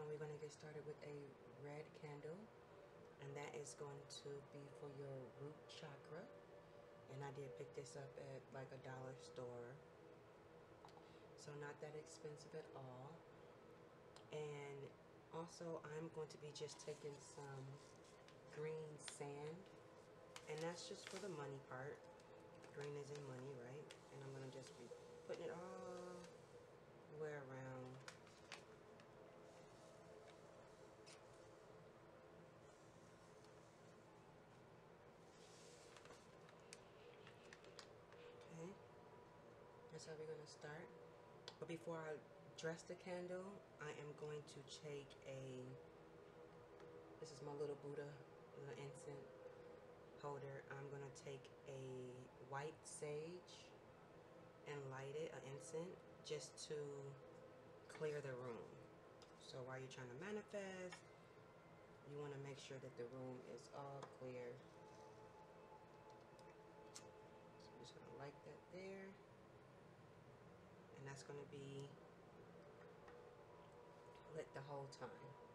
we're going to get started with a red candle, and that is going to be for your root chakra. And I did pick this up at like a dollar store, so not that expensive at all. And also I'm going to be just taking some green sand, and that's just for the money part. Green is in money, right? And I'm going to just be putting it all the way around. Okay, that's how we're going to start. But before I dress the candle, I am going to take this is my little Buddha, little incense holder. I'm going to take a white sage and light it, an incense, just to clear the room. So while you're trying to manifest, you want to make sure that the room is all clear. So I'm just going to light that there. And that's going to be lit the whole time.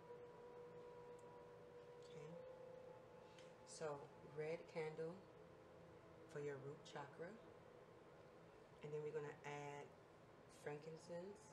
Okay. So red candle for your root chakra. And then we're going to add frankincense.